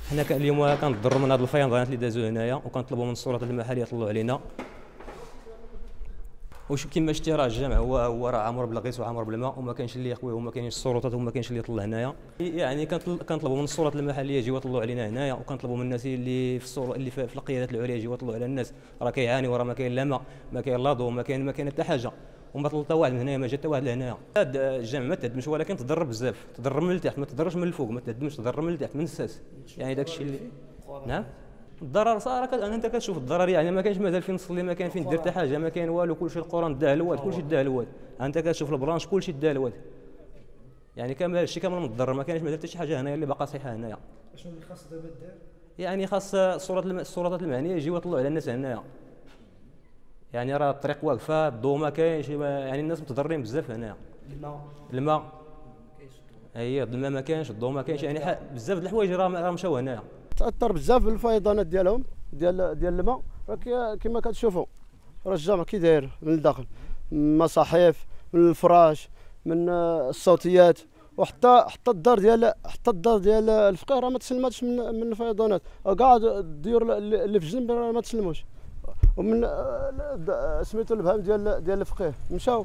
حنا اليوم كنضروا من هاد الفيضانات اللي دازوا هنايا، وكنطلبوا من السلطات المحليه يطلعوا علينا. وش كما شتي راه الجامع هو راه عامر بالغيث وعامر بالماء، وما كاينش اللي يخويه وما كاينش السلطات وما كاينش اللي يطلع هنايا. يعني كنطلبوا من السلطات المحليه يجيو يطلعوا علينا هنايا، وكنطلبوا من الناس اللي في القيادات العليا يجيو يطلعوا على الناس. راه كيعاني وراه ما كاين لا ماء، ما كاين لا ضوء، ما كاين حتى حاجه، وما طلع حتى واحد من هنايا، ما جا حتى واحد لهنايا. هذا الجامع ما تهدمش، ولكن تضرر بزاف، تضرر من التحت، ما تضررش من الفوق، ما تهدمش، تضرر من التحت من الساس. يعني داك الشيء اللي نعم الضرر صار. انت كتشوف الضرر، يعني ما كاينش مازال فين نصلي، ما كاين فين دير حتى حاجه، ما كاين والو، كلشي القران دا الواد، كلشي دا الواد. انت كتشوف البرانش كلشي دا الواد، يعني كامل هادشي كامل متضرر، ما كاينش مازال حتى شي حاجه هنايا اللي باقا صحيحه هنايا. شنو اللي خاص دابا دار؟ يعني خاص السلطات المعنيه يجيو يطلعوا على الناس هنايا. يعني راه الطريق واقفه، الضوء ما كاينش، يعني الناس متضررين بزاف هنايا. الماء هي الماء ما كاينش، الضوء ما كاينش، يعني بزاف د الحوايج راه مشاو هنايا. تاثر بزاف بالفيضانات ديالهم ديال الماء. راه كما كتشوفوا راه الجامع كي داير من الداخل، من مصاحف، من الفراش، من الصوتيات، وحتى الدار ديال الفقيه راه ما تسلماتش من الفيضانات. كاع الديور اللي في الجنب راه ما تسلموش. ومن سميتو البهام ديال الفقيه مشاو،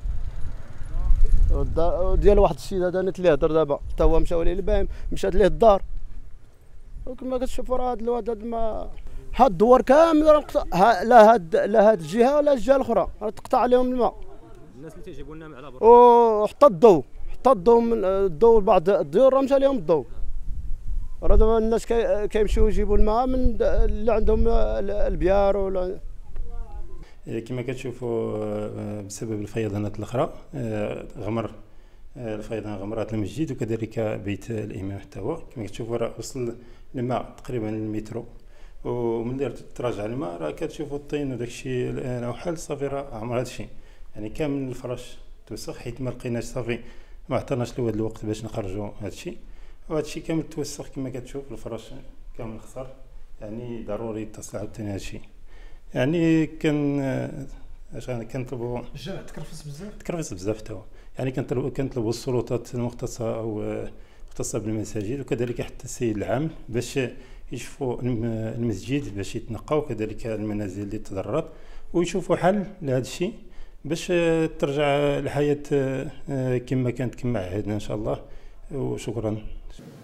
ديال واحد السيد هذا نت اللي هضر دابا حتى هو مشاو ليه البهام، مشات ليه الدار. وكما كتشوفوا راه هذا الواد هاد الدوار كامل راه لا هاد الجهه ولا الجهه الاخرى راه تقطع عليهم الماء. الناس اللي تيجيبوا لنا على برا، وحتى الضوء من الضوء بعض الديور راه مشى لهم الضوء. راه دابا الناس كيمشيو يجيبوا الماء من اللي عندهم البيار ولا. كما كتشوفوا بسبب الفيضانات الاخرى غمر الفيضان غمرات المسجد، وكذلك بيت الامام حتى هو. كما كتشوفوا راه وصل الماء تقريبا للمترو، ومن اللي تراجع الماء راه كتشوفوا الطين وداك الشيء الان وحال صافي راه عمر هذا الشيء. يعني كامل الفراش توسخ، حيت ما لقيناش صافي، ما عطاناش لهاد الوقت باش نخرجوا هذا الشيء، وهذا الشيء كامل توسخ. كما كتشوف الفراش كامل خسر، يعني ضروري يتصل عاوتاني هذا الشيء. يعني كنطلبوا الجامع تكرفس بزاف حتى هو. يعني كنطلبوا السلطات المختصه او مختصه بالمساجد، وكذلك حتى السيد العام باش يشوفوا المسجد باش يتنقى، وكذلك المنازل اللي تضررت، ويشوفوا حل لهذا الشيء باش ترجع الحياه كما كانت كما عهدنا ان شاء الله. وشكرا.